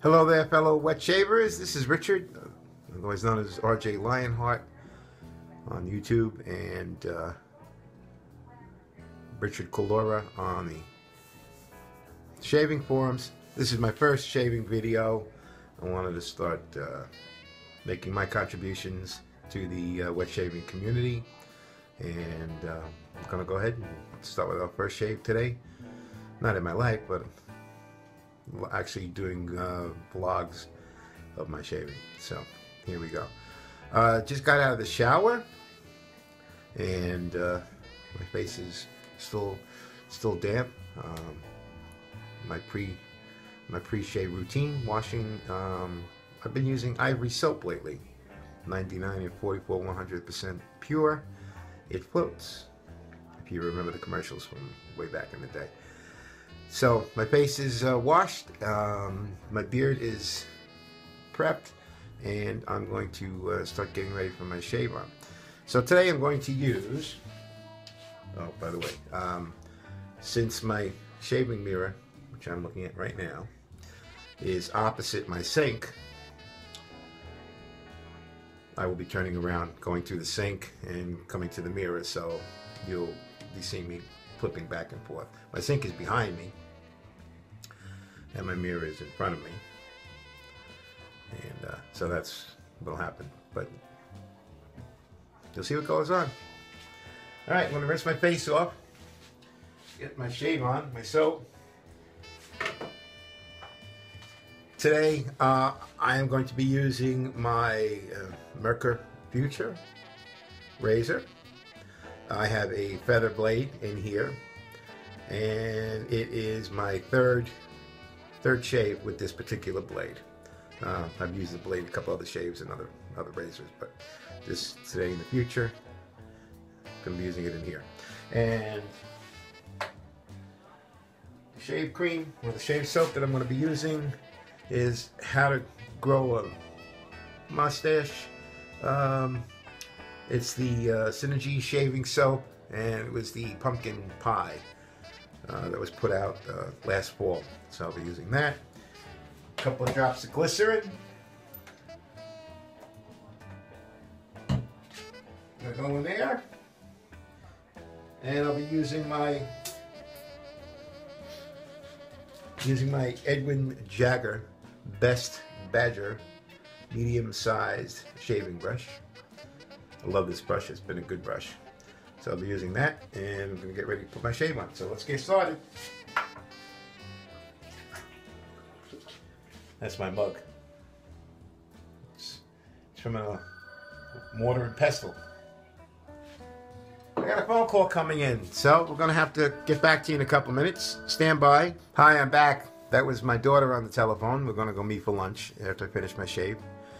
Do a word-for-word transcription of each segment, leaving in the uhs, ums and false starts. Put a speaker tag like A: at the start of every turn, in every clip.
A: Hello there, fellow wet shavers. This is Richard, otherwise known as R J Lionheart on YouTube, and uh, Richard Colora on the shaving forums. This is my first shaving video. I wanted to start uh, making my contributions to the uh, wet shaving community, and uh, I'm going to go ahead and start with our first shave today. Not in my life, but actually doing uh, vlogs of my shaving. So here we go. Uh, just got out of the shower, and uh, my face is still still damp. Um, my pre my pre-shave routine, washing. Um, I've been using Ivory soap lately, ninety-nine and forty-four, one hundred percent pure. It floats. If you remember the commercials from way back in the day. So my face is uh, washed, um, my beard is prepped, and I'm going to uh, start getting ready for my shave on. So today I'm going to use, oh by the way, um, since my shaving mirror, which I'm looking at right now, is opposite my sink, I will be turning around, going through the sink and coming to the mirror, so you'll be seeing me flipping back and forth. My sink is behind me, and my mirror is in front of me, and uh, so that's what'll happen, but you'll see what goes on. Alright, I'm going to rinse my face off, get my shave on, my soap. Today uh, I am going to be using my uh, Merkur Future razor. I have a feather blade in here, and it is my third third shave with this particular blade. Uh, I've used the blade a couple other shaves and other other razors, but this today in the future, I'm going to be using it in here. And the shave cream or the shave soap that I'm going to be using is How to Grow a Mustache. Um, It's the uh, Synergy shaving soap, and it was the pumpkin pie uh, that was put out uh, last fall. So I'll be using that. A couple of drops of glycerin. Gonna go in there, and I'll be using my using my Edwin Jagger Best Badger medium-sized shaving brush. I love this brush, it's been a good brush. So I'll be using that, and I'm going to get ready to put my shave on. So let's get started. That's my mug. It's, it's from a mortar and pestle. I got a phone call coming in, so we're going to have to get back to you in a couple minutes. Stand by. Hi, I'm back. That was my daughter on the telephone. We're going to go meet for lunch after I finish my shave.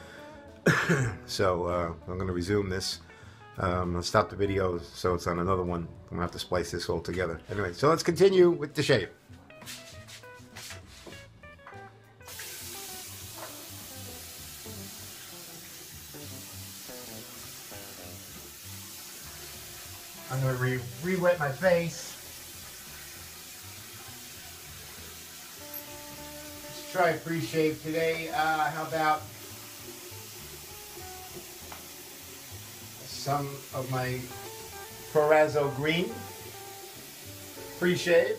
A: So uh, I'm going to resume this. Um, I'll stop the video so it's on another one. I'm going to have to splice this all together. Anyway, so let's continue with the shave. I'm going to re re-wet my face. Let's try a pre-shave today. Uh, how about some of my Perazzo Green pre-shave.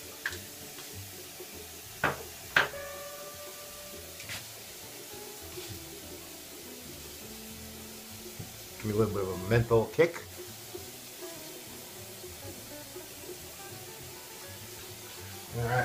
A: Give me a little bit of a menthol kick. All right.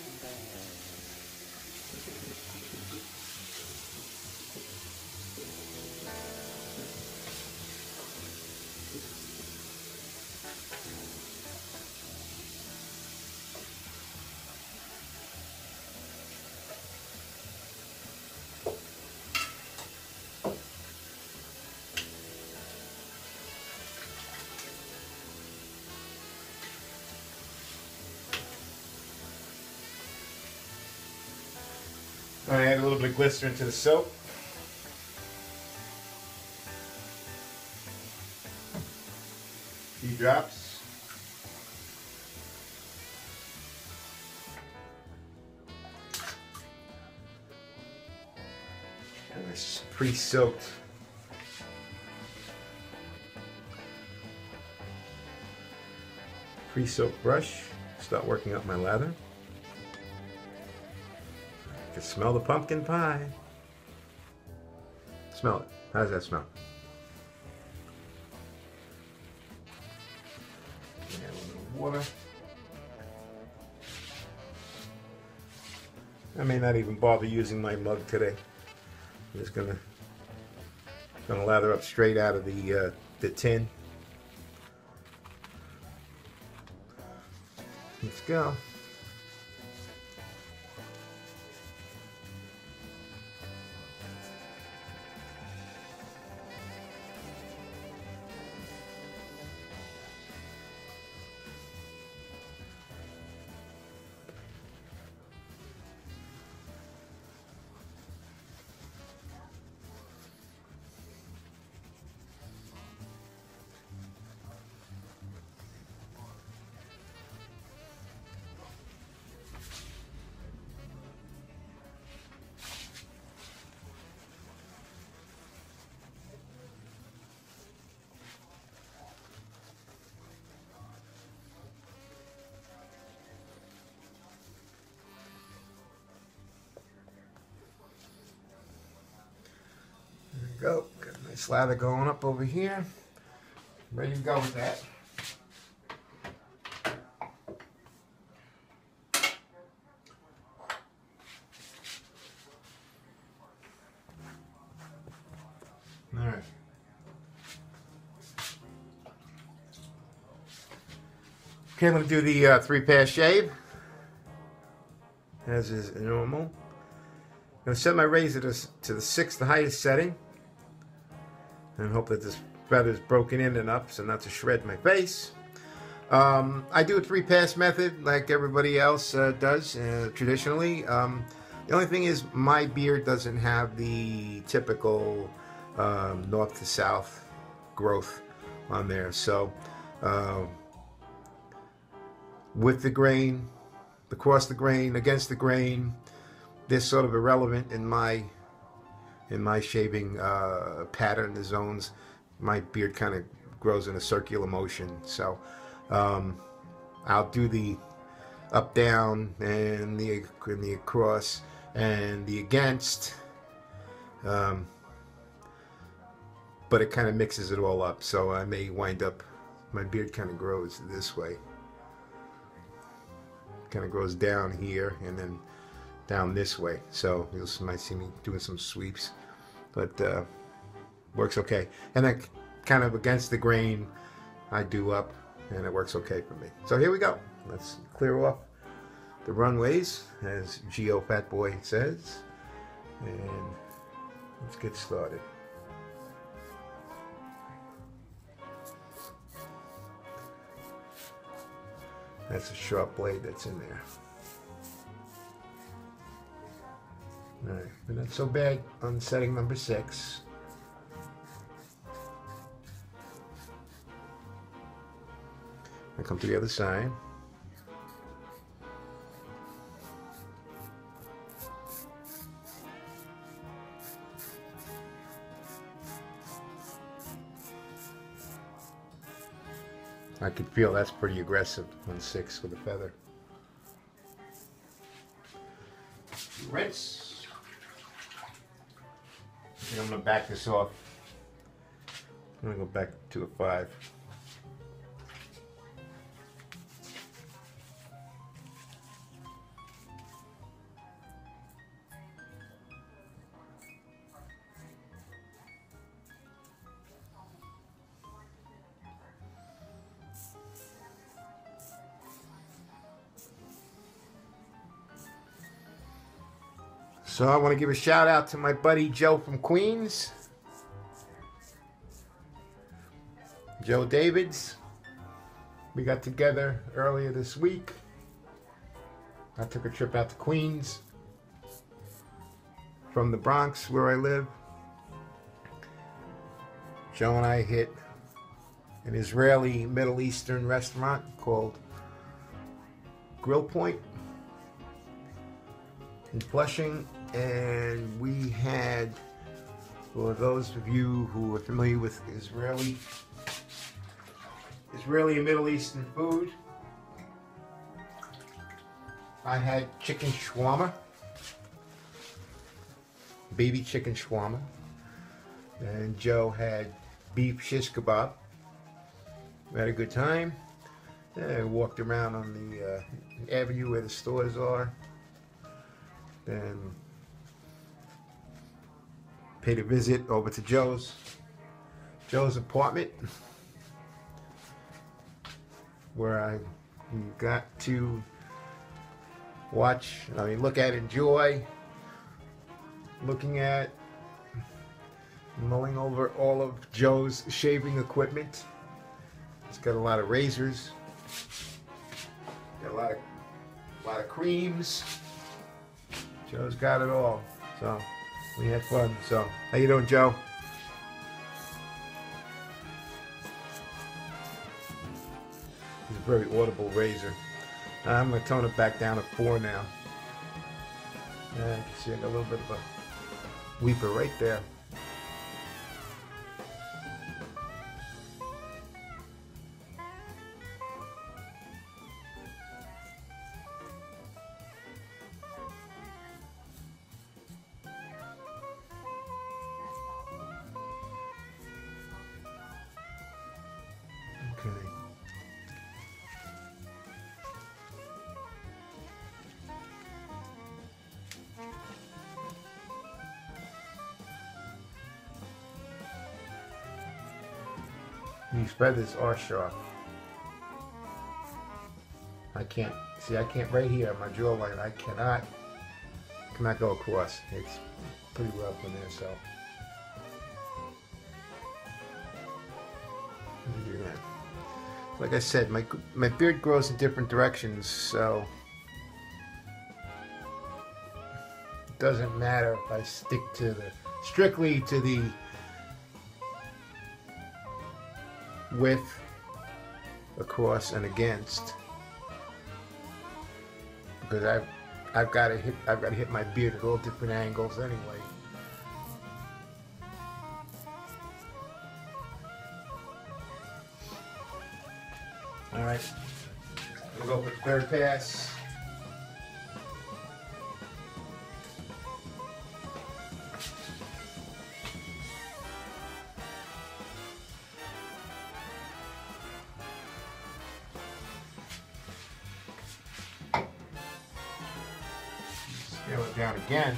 A: I'm going to add a little bit of glycerin to the soap. A few drops. this pre-soaked pre-soaked brush. Start working up my lather. I can smell the pumpkin pie. Smell it. How does that smell? Add a little water. I may not even bother using my mug today. I'm just gonna gonna lather up straight out of the uh, the tin. Let's go. Go. Got a nice lather going up over here. Ready to go with that. All right. Okay, I'm going to do the uh, three-pass shave, as is normal. I'm going to set my razor to, to the sixth highest setting, and hope that this feather is broken in enough so not to shred my face. Um, I do a three-pass method like everybody else uh, does uh, traditionally. Um, the only thing is my beard doesn't have the typical um, north to south growth on there. So uh, with the grain, across the grain, against the grain, they're sort of irrelevant in my in my shaving uh, pattern, the zones. My beard kind of grows in a circular motion, so um, I'll do the up down and the and the across and the against, um, but it kind of mixes it all up, so I may wind up, my beard kind of grows this way, kind of grows down here and then down this way, so you might see me doing some sweeps, but uh, works okay. And then kind of against the grain I do up, and it works okay for me. So here we go. Let's clear off the runways, as Geo Fat Boy says, and let's get started. That's a sharp blade that's in there. Alright, but not so bad on setting number six. I come to the other side. I could feel that's pretty aggressive on six with a feather. Rinse. I think I'm going to back this off. I'm going to go back to a five. So I want to give a shout out to my buddy Joe from Queens. Joe Davids. We got together earlier this week. I took a trip out to Queens from the Bronx, where I live. Joe and I hit an Israeli Middle Eastern restaurant called Grill Point in Flushing, and we had For those of you who are familiar with Israeli, Israeli and Middle Eastern food, I had chicken shawarma, baby chicken shawarma, and Joe had beef shish kebab. We had a good time. Yeah, we walked around on the uh, avenue where the stores are. Then paid a visit over to Joe's Joe's apartment, where I got to watch, I mean, look at, enjoy, looking at, mulling over all of Joe's shaving equipment. He's got a lot of razors, got a lot of, a lot of creams. Joe's got it all. So we had fun. So how you doing, Joe? He's a very audible razor. I'm going to tone it back down to four now. Yeah, you can see I got a little bit of a weeper right there. Okay. These feathers are sharp. I can't, see I can't right here, my jawline, I cannot, cannot go across. It's pretty rough in there, so. Let me do that. Like I said, my, my beard grows in different directions, so it doesn't matter if I stick to the, strictly to the width, across and against, because I've I've got to hit I've got to hit my beard at all different angles anyway. All right, we'll go for the third pass. Scale it down again.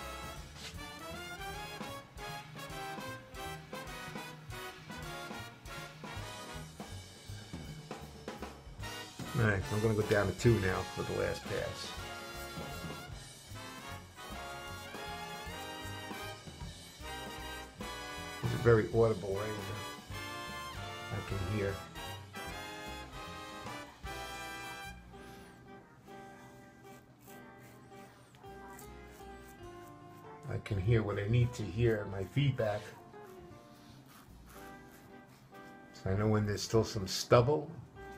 A: All right, I'm going to go down to two now for the last pass. It's a very audible razor. I can hear. I can hear what I need to hear, my feedback. So I know when there's still some stubble.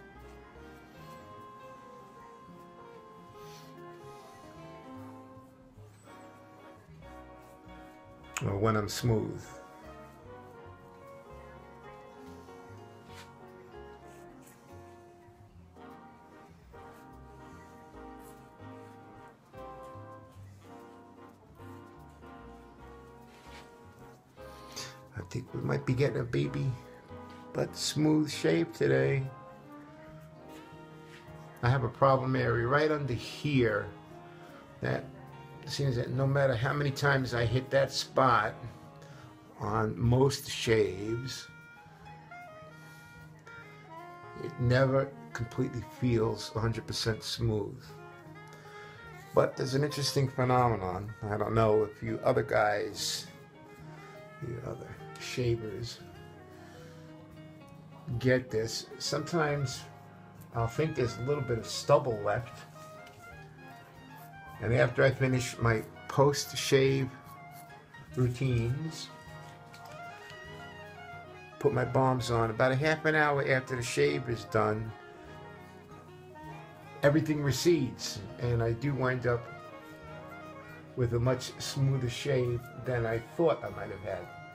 A: Or when I'm smooth. I think we might be getting a baby but smooth shape today. I have a problem area right under here that seems that no matter how many times I hit that spot on most shaves, it never completely feels one hundred percent smooth. But there's an interesting phenomenon. I don't know if you other guys, you other shavers, get this. Sometimes I'll think there's a little bit of stubble left, and after I finish my post-shave routines, put my balms on, about a half an hour after the shave is done, everything recedes, and I do wind up with a much smoother shave than I thought I might have had.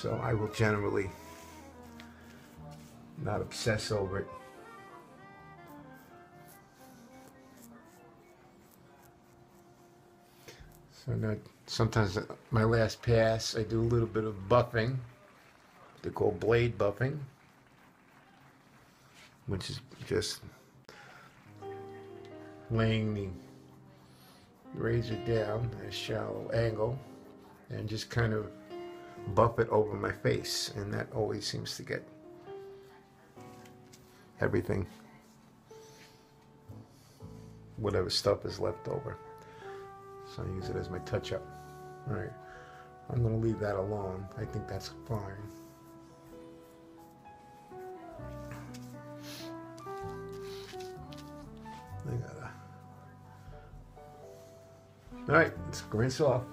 A: So I will generally not obsess over it. So now, sometimes my last pass, I do a little bit of buffing. They call blade buffing, which is just laying the razor down at a shallow angle and just kind of buff it over my face, and that always seems to get everything, whatever stuff is left over. So I use it as my touch-up. All right, I'm going to leave that alone. I think that's fine. I gotta. All right, let's rinse off.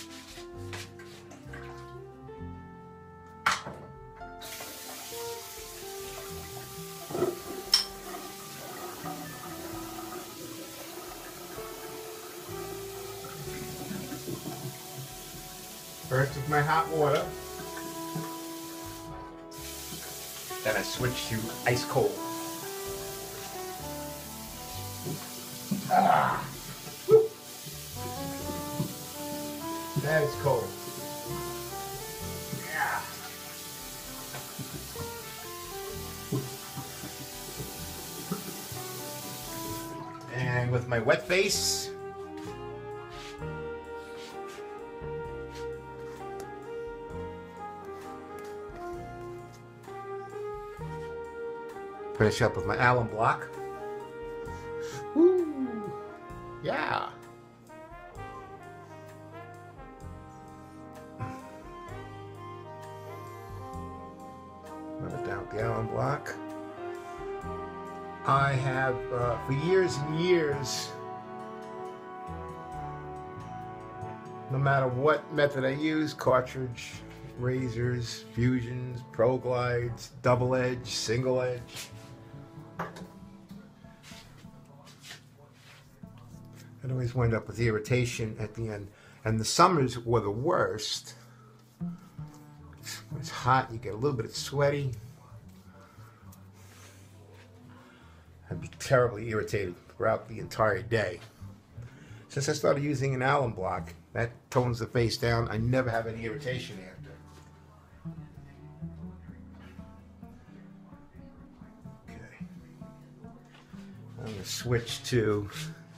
A: First with my hot water, then I switch to ice cold. Ah, woo. That is cold. Yeah. And with my wet face, finish up with my alum block. Woo! Yeah! Rub it down with the alum block. I have, uh, for years and years, no matter what method I use, cartridge, razors, fusions, pro glides, double edge, single edge, I'd always wind up with irritation at the end. And the summers were the worst. It's, when it's hot, you get a little bit sweaty. I'd be terribly irritated throughout the entire day. Since I started using an alum block, that tones the face down. I never have any irritation after. Okay. I'm going to switch to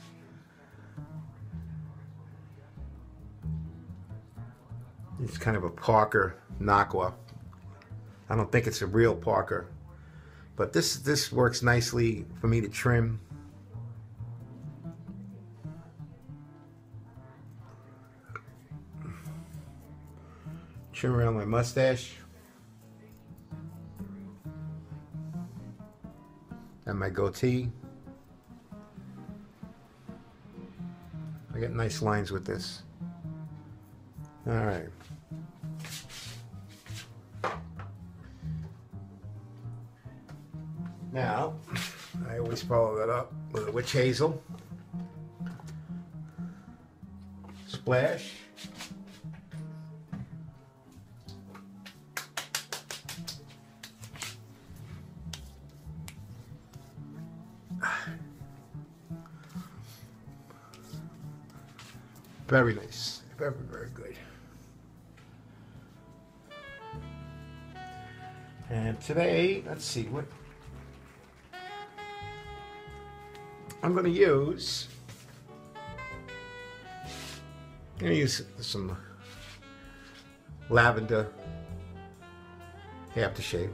A: it's kind of a Parker knockoff. I don't think it's a real Parker, but this this works nicely for me to trim. Trim around my mustache and my goatee. I get nice lines with this. All right. Now, I always follow that up with a witch hazel. Splash. Very nice. Very, very good. And today, let's see what I'm going to use. I'm going to use some lavender aftershave.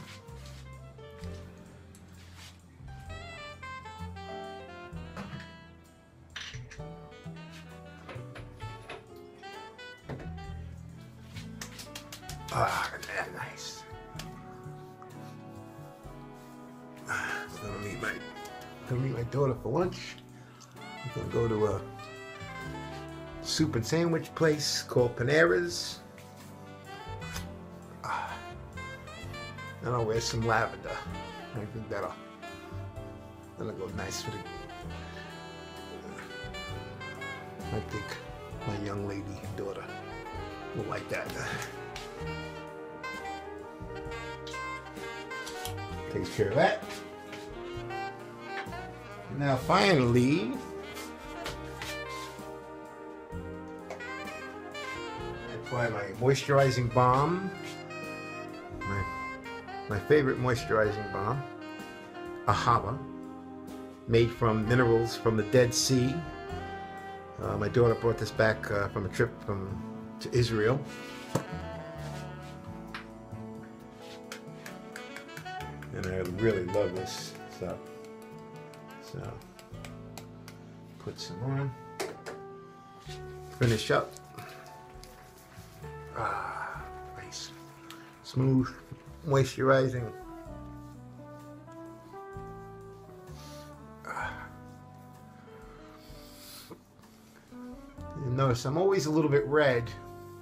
A: Ah, nice. So I'm gonna meet my, gonna meet my daughter for lunch. I'm gonna go to a soup and sandwich place called Panera's. Ah, and I'll wear some lavender. I think that'll, that'll go nice with it. I think my young lady daughter will like that. Takes care of that. Now finally, I apply my moisturizing balm. My, my favorite moisturizing balm, Ahava, made from minerals from the Dead Sea. Uh, my daughter brought this back uh, from a trip from to Israel. And I really love this stuff. So, put some on. Finish up. Ah, nice. Smooth, moisturizing. Ah. You notice I'm always a little bit red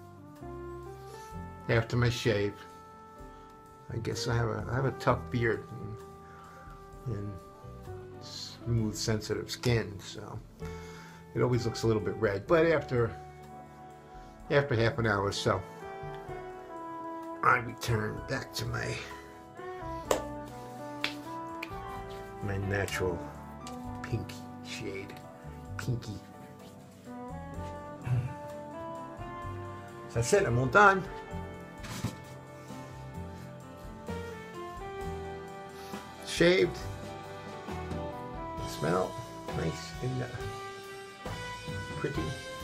A: after my shave. I guess I have a I have a tough beard and, and smooth, sensitive skin, so it always looks a little bit red. But after after half an hour or so, I return back to my my natural pinky shade, pinky. So that's it. I'm all done. Shaved. Smell nice and uh, pretty.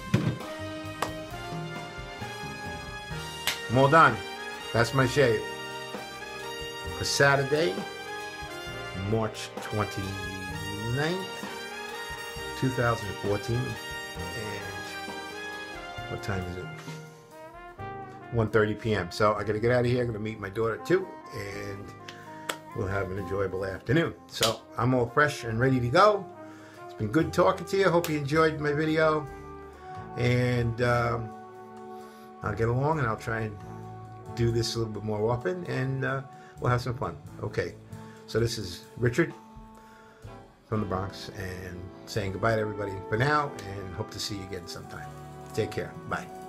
A: I'm all done. That's my shave for Saturday, March twenty-ninth, two thousand fourteen. And what time is it? one thirty p m So I gotta get out of here. I'm gonna meet my daughter too, and we'll have an enjoyable afternoon. So I'm all fresh and ready to go. It's been good talking to you. I hope you enjoyed my video. And um, I'll get along and I'll try and do this a little bit more often, and uh, we'll have some fun. Okay, so this is Richard from the Bronx, and saying goodbye to everybody for now, and hope to see you again sometime. Take care. Bye.